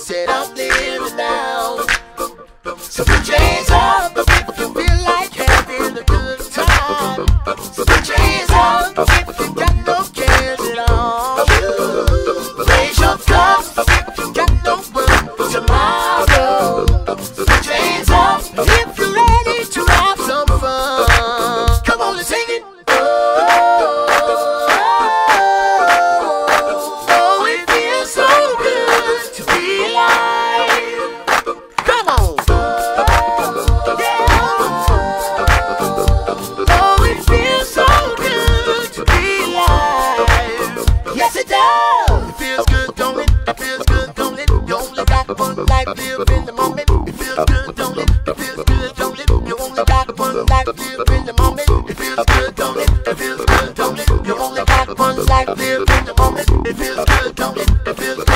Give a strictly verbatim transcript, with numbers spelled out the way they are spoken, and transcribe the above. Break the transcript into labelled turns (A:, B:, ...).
A: said I'm living now. So put your hands up if you feel like having a good time. So put your hands up if you got no cares at all. Raise your cups if you got no work for tomorrow. So put your hands up if you're ready to have some fun. Come on and sing it. Life, live in the moment. It feels good, don't it? It feels good, don't it? You only got one life, live in the moment. It feels good, don't it? It feels good, don't it? You only got one life, live in the moment. It feels good, don't it? It feels